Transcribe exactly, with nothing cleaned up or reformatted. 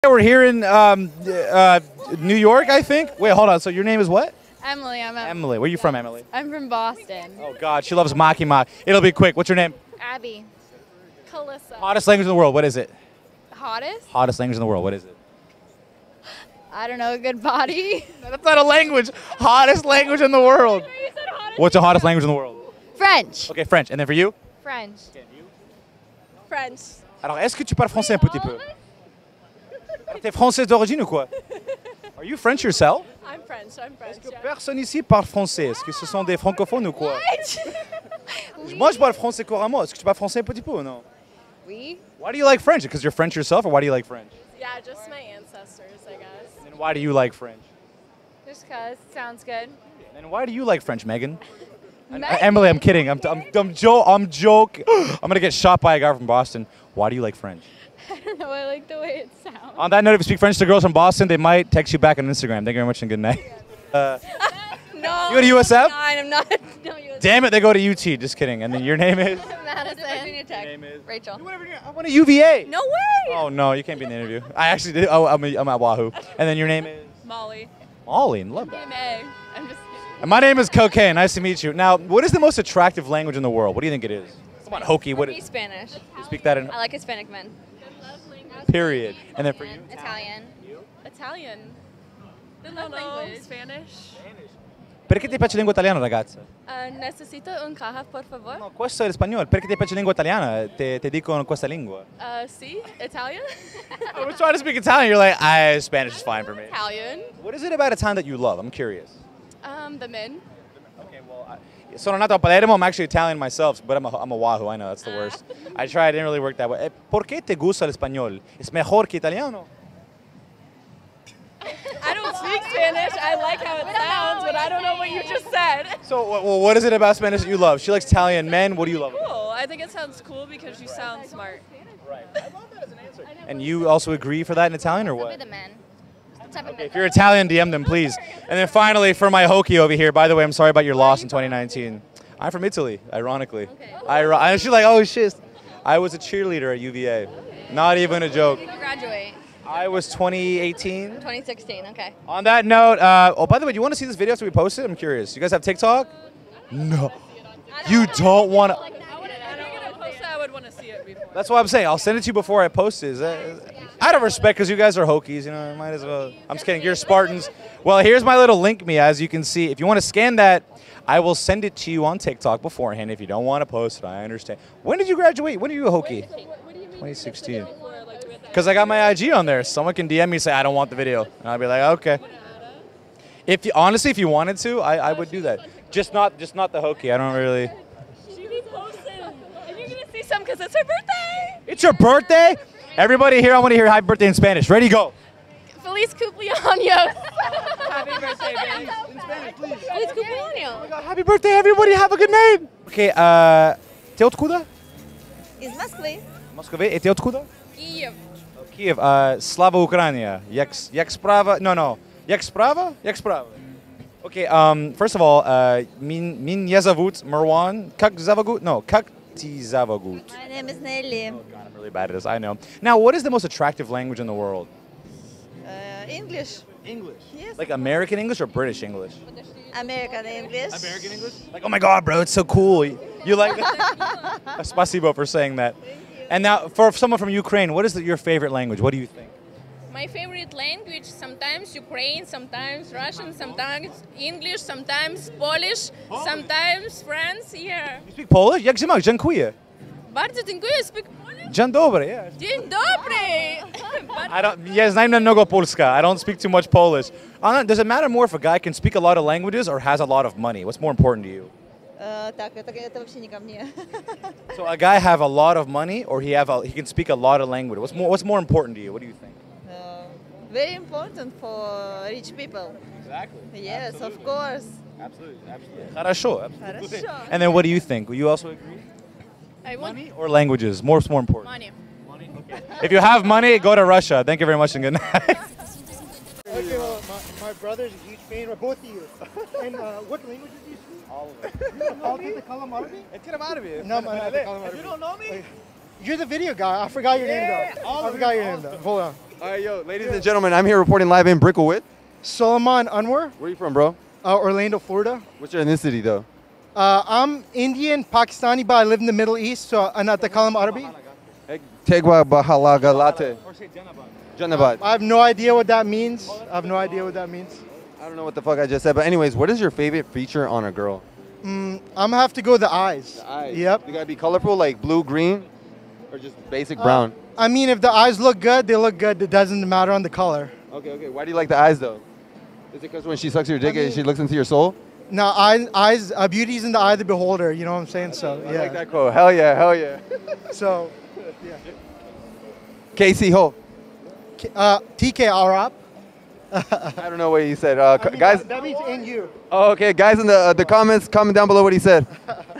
We're here in um, uh, New York, I think. Wait, hold on. So your name is what? Emily. I'm Em Emily. Where are you from, Emily? I'm from Boston. Oh, God. She loves Maki Mak. It'll be quick. What's your name? Abby. Calissa. Hottest language in the world. What is it? Hottest? Hottest language in the world. What is it? I don't know. A good body. That's not a language. Hottest language in the world. What's the hottest language in the world? French. Okay, French. And then for you? French. Okay, you? French. Alors, est-ce que tu parles français un petit peu? T'es française d'origine ou quoi? Are you French yourself? I'm French, I'm French. Est-ce que Yeah. personne ici parle français? Est-ce que ce sont des francophones ou quoi? Oui. Moi, je parle français couramment. Est-ce que tu parles français un petit peu ou non? Oui. Why do you like French? Because you're French yourself, or why do you like French? Yeah, just my ancestors, I guess. And why do you like French? Just cause. Sounds good. And why do you like French, Megan? Megan. Uh, Emily, I'm kidding. I'm I'm I'm joke. I'm joke. I'm gonna get shot by a guy from Boston. Why do you like French? I don't know. I like the way it sounds. On that note, if you speak French to girls from Boston, they might text you back on Instagram. Thank you very much and good night. Uh, No. You go to U S F? Nine, I'm not. No, U S F. damn it, they go to U T. Just kidding. And then your name is? Madison. Virginia Tech. name is? Rachel. I want a U V A. No way. Oh no, you can't be in the interview. I actually did. Oh, I'm, a, I'm at Wahoo. And then your name is? Molly. Molly. Love that. M A. I'm just. And my name is Cocaine. Nice to meet you. Now, what is the most attractive language in the world? What do you think it is? Come on, hokey. What Me is? Spanish. You speak that in? I like Hispanic men. Period. And then for you? Italian. Italian. No, no. Spanish. Perché ti piace lingua italiana, ragazza? Uh, necesito un caja, por favor. No, questo è l'espagnolo. Perché ti piace lingua italiana? Te, te dicono questa lingua. Uh, sí, Italian. I was trying to speak Italian. You're like, I Spanish is fine for me. Italian. What is it about Italian that you love? I'm curious. Um, the men. Okay, well, I, sono nato a Palermo. I'm actually Italian myself, but I'm a, I'm a Wahoo. I know, that's the worst. I tried, it didn't really work that way. Eh, ¿Por qué te gusta el español? ¿Es mejor que italiano? I don't speak Spanish. I like how it sounds, but I don't know what you just said. So, wh- well, what is it about Spanish that you love? She likes Italian men. What do you love? Cool. I think it sounds cool because you sound smart. Right. I love that as an answer. And you also agree for that in Italian, or With what? the men. What type of If men? you're Italian, D M them, please. And then finally, for my hokey over here, by the way, I'm sorry about your loss in twenty nineteen. I'm from Italy, ironically. Iro- I, she's like, oh, shit. I was a cheerleader at U V A. Not even a joke. You graduate. I was twenty eighteen. twenty sixteen. Okay. On that note, uh, oh, by the way, do you want to see this video after we post it? I'm curious. You guys have TikTok? No. You don't want to. I would, if you're gonna post it, I would want to see it before. That's why I'm saying I'll send it to you before I post it. Is that- Out of respect, because you guys are Hokies, you know, might as well. I'm just kidding. You're Spartans. Well, here's my little link me, as you can see. If you want to scan that, I will send it to you on TikTok beforehand. If you don't want to post it, I understand. When did you graduate? When are you a Hokie? twenty sixteen. Because I got my I G on there. Someone can D M me and say, I don't want the video. And I'll be like, okay. If you, honestly, if you wanted to, I, I would do that. Just not just not the Hokie. I don't really. She be posting, and you're gonna see some because it's her birthday. It's your birthday? Everybody here, I want to hear happy birthday in Spanish. Ready, go. Feliz cumpleaños. Happy birthday, babe. In Spanish, please. Feliz cumpleaños. Happy birthday, everybody. Have a good night. Okay, uh, ты откуда? Из Москвы. Москвы. И ты откуда? Киев. Киев. Uh, Slava Ukraina. Як, як справа? No, no. Як справа? Як справа? Okay, um, first of all, uh, min, меня зовут Marwan. Как зовут? No, как ты зовут? My name is Nelly. Oh, God, I'm really bad at this. I know. Now, what is the most attractive language in the world? Uh, English. English. Yes. Like American English or British English? American English. American English? Like, oh my God, bro, it's so cool. You like that? Spasibo for saying that. And now, for someone from Ukraine, what is the, your favorite language? What do you think? My favorite language, sometimes Ukraine, sometimes Russian, sometimes English, sometimes Polish, sometimes French, yeah. You speak Polish? Jak się masz? Dziękuję. Bardzo dziękuję, speak Polish. Dzień dobry, yeah. Dzień dobry! I don't, yeah, znam mnogo polska. I don't speak too much Polish. Uh, Does it matter more if a guy can speak a lot of languages or has a lot of money? What's more important to you? Э, так, это, это вообще не ко мне. So a guy have a lot of money or he have a, he can speak a lot of language? What's more, what's more important to you? What do you think? Uh, very important for rich people. Exactly. Yes, of course. Absolutely. Absolutely. Хорошо. absolutely. Хорошо. And then what do you think? Will you also agree? I want Money or languages? More's more important. money. If you have money, go to Russia. Thank you very much and good night. Okay, well, my, my brother's a huge fan of both of you. And uh, what languages do you speak? All of it. All of the Kalam Arabic? Get him out of here. No, I'm not the Kalam Arabic. You don't know me? You're the video guy. I forgot your name though. I forgot your name though. Hold on. All right, yo, ladies and gentlemen, I'm here reporting live in Brickell with. Solomon Anwar, Where are you from, bro? uh, Orlando, Florida. What's your ethnicity, though? Uh, I'm Indian, Pakistani, but I live in the Middle East, so أنا أتكلم عربي. Tegwa bahalaga latte. Janabat. I have no idea what that means. I have no idea what that means. I don't know what the fuck I just said, but anyways, what is your favorite feature on a girl? Mm, I'm gonna have to go the eyes. The eyes. Yep. They gotta be colorful, like blue, green, or just basic Uh, brown. I mean, if the eyes look good, they look good. It doesn't matter on the color. Okay, okay. Why do you like the eyes, though? Is it because when she sucks your dick, I mean- she looks into your soul? Now, eye, eyes, uh, beauty's in the eye of the beholder. You know what I'm saying? So I yeah. like that quote. Hell yeah, hell yeah. So, yeah. Casey Ho. Uh, T K Arab. I don't know what he said. Uh, I mean, guys. That, that means in you. Oh, okay. Guys in the uh, the comments, comment down below what he said.